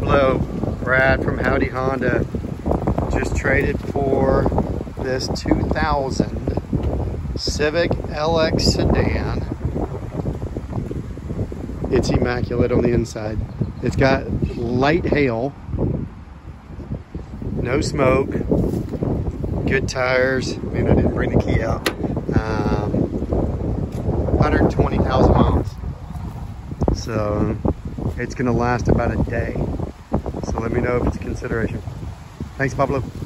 Pablo, Brad from Howdy Honda just traded for this 2000 Civic LX sedan. It's immaculate on the inside. It's got light hail, no smoke, good tires. Man, I didn't bring the key out. 120,000 miles. So it's gonna last about a day. So let me know if it's a consideration. Thanks, Pablo.